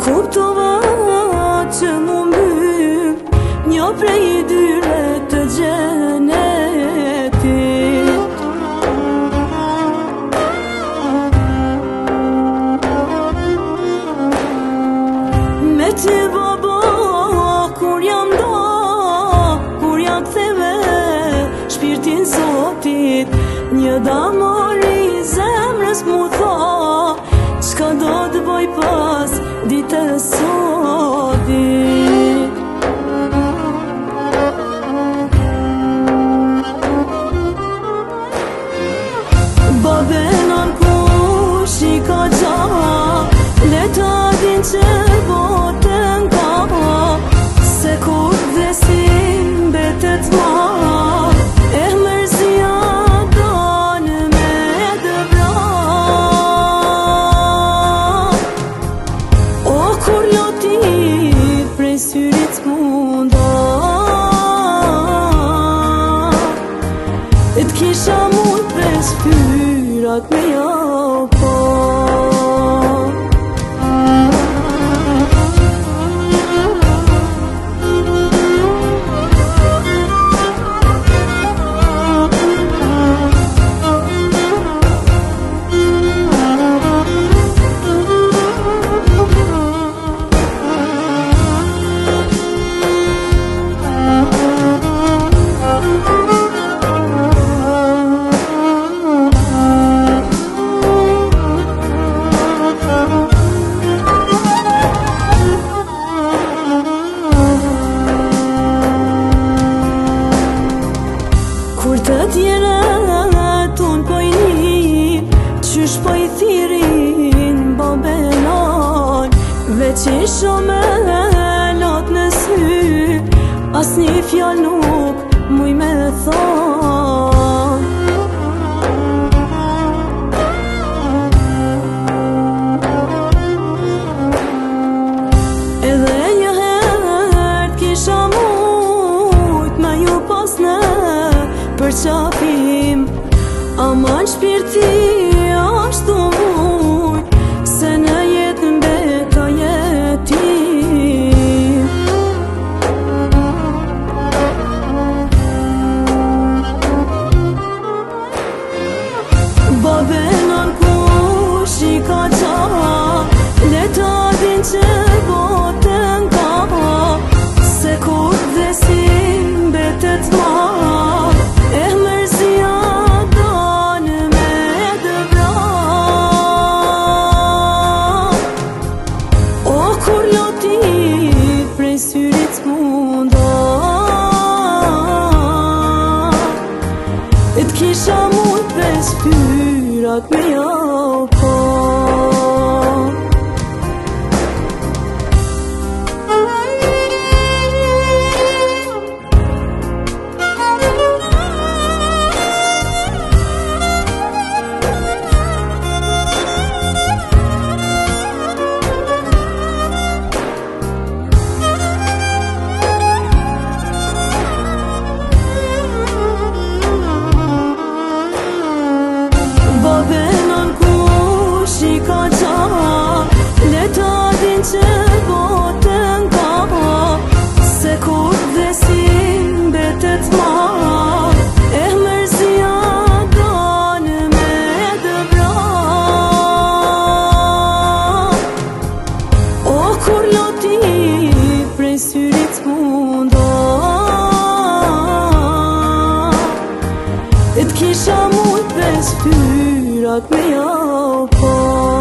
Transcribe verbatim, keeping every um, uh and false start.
Kuptova që mu mbyll një prej dyre të gjenetit. Me ty baba kur jam da, kur jam ktheve shpirtin Zotit, një damari zemrës mu tha, çka do të bëj pas ditës sotit. Babenan kush i ka gja, le ta din që botën ka, se kur vdesin betet ma, e mërzia donë me dëvra. O kur loti prej syrit munda, e t'kisha mund pres fyrat me jo po. Kur të tjera ton po i një, qysh po i thirin babelan, veç isha me lot në sy, as një fjall nuk muj me thon. Edhe një herë kisha mujt me ju pas në për qafim, aman shpirti ashtu mujt, se në jetë mbeta jetim. Babenan kush i ka gja, le ta din që botën ka, se kur vdesin betet ma, syrit munda, e t'kisha mund pres fyrat me jo po. Babenan kush i ka gja, le ta din që botën ka, se kur vdesin betet ma, e mërzia donë me dëvra. O kur loti prej syrit munda, e t'kisha mund pres fyrat me jo po.